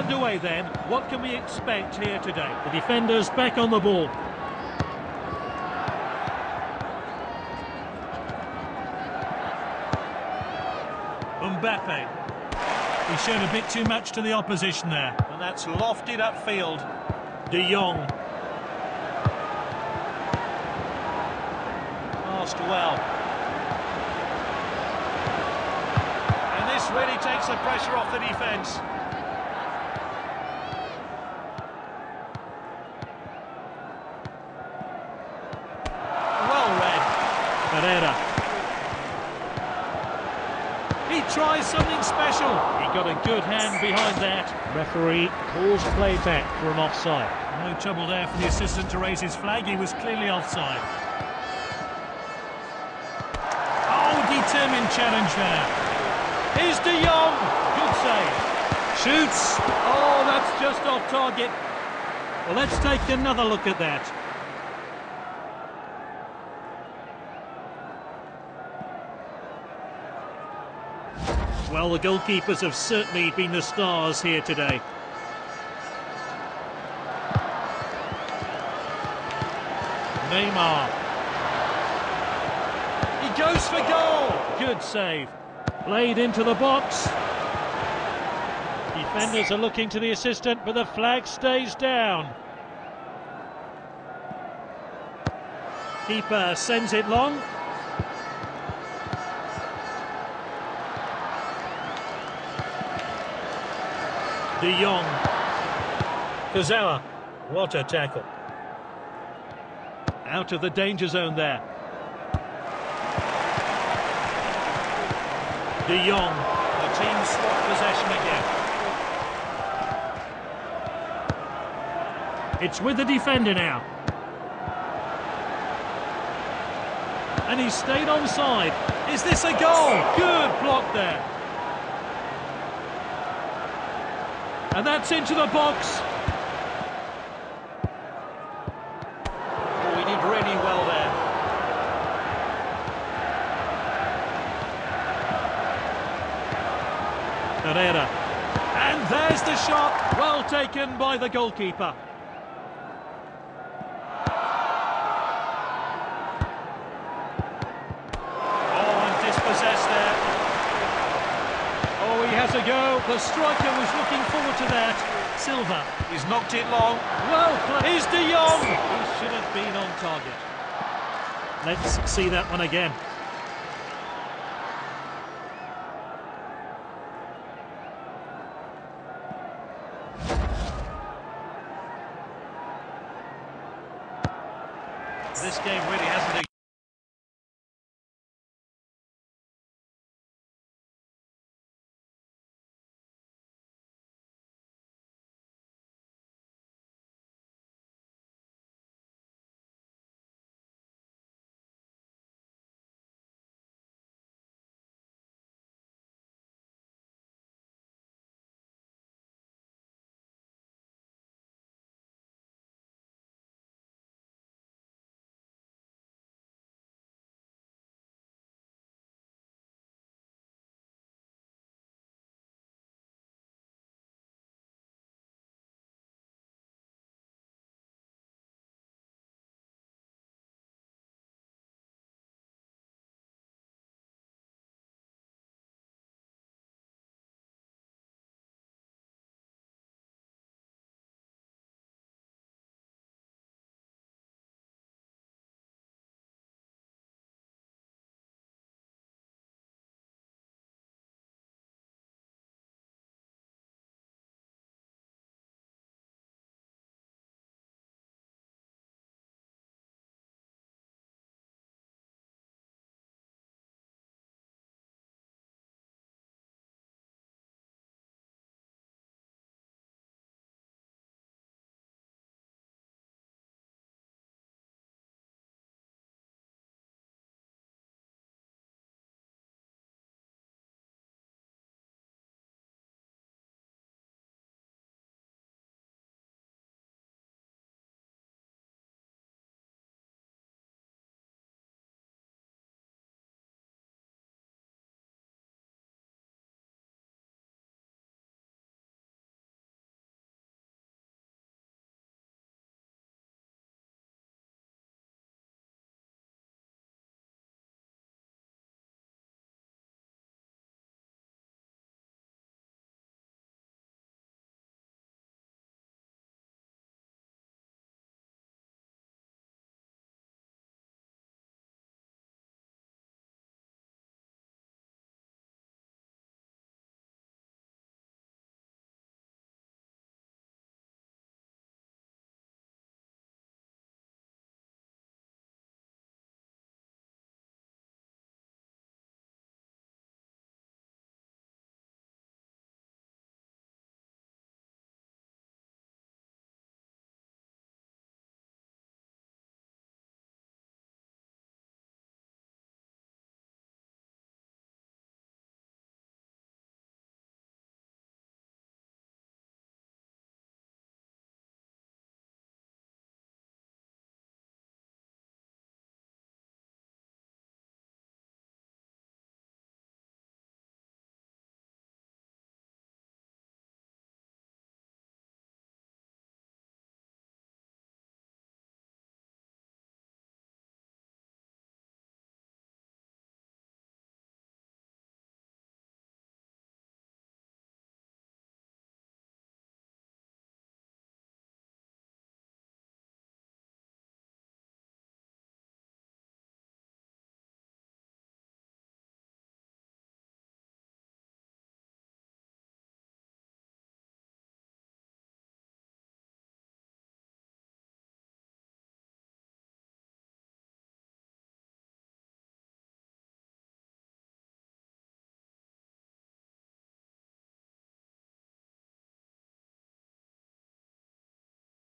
Underway then, what can we expect here today? The defenders back on the ball. Mbappe. He showed a bit too much to the opposition there. And that's lofted upfield. De Jong. Passed well. And this really takes the pressure off the defence. Well read. Herrera. He tries something special. He got a good hand behind that. Referee calls play back for an offside. No trouble there for the assistant to raise his flag. He was clearly offside. Oh, determined challenge there. Here's De Jong. Good save. Shoots. Oh, that's just off target. Well, let's take another look at that. Well, the goalkeepers have certainly been the stars here today. Neymar. He goes for goal. Good save. Played into the box. Defenders are looking to the assistant, but the flag stays down. Keeper sends it long. De Jong. Kurzawa. What a tackle. Out of the danger zone there. De Jong. The team swap possession again. It's with the defender now. And he stayed onside. Is this a goal? Good block there. And that's into the box. Oh, he did really well there. Herrera. And there's the shot. Well taken by the goalkeeper. Oh, and dispossessed there. Oh, he has a go. The striker was looking forward to that. Silva. He's knocked it long. Well played. Here's De Jong. He should have been on target. Let's see that one again. This game really hasn't